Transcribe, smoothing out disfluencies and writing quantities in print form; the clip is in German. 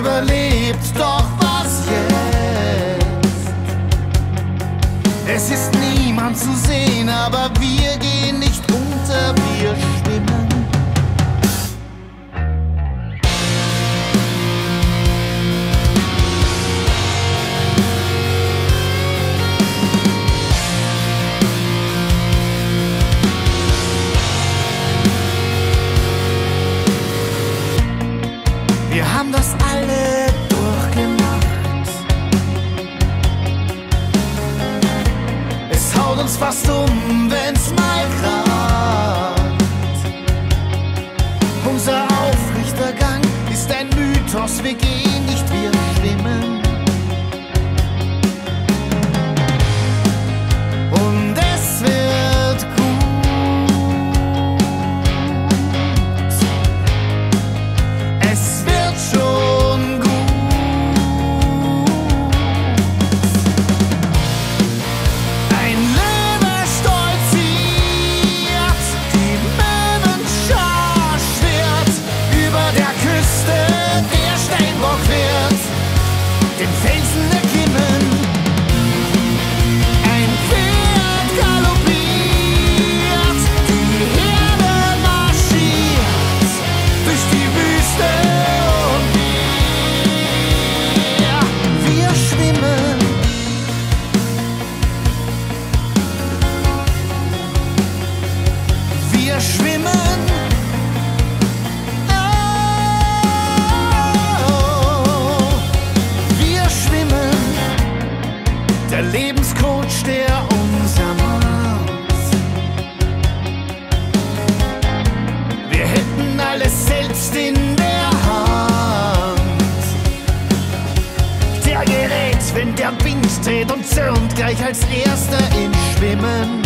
überlebt, doch was jetzt? Es ist niemand zu sehen, aber wir gehen nicht unter, wir schwimmen. Wir haben das alle durchgemacht. Es haut uns fast wenn's mal kracht. Unser aufrechter Gang ist ein Mythos, wir gehen nicht, wir schwimmen. Und es wird gut. Es wird schon gut. Ein Löwe stolziert, die Möwenschar schwirrt, über der Küste der Steinbock wird, den Felsen erklimmen. Ein Pferd galoppiert, die Herde marschiert durch die Wüste. Wir schwimmen. Wir schwimmen. Oh, wir schwimmen. Der Lebenscoach, der uns ermahnt. Wir hätten alles selbst in der Hand. Der gerät, wenn der Wind dreht und zürnt gleich als erster ins Schwimmen.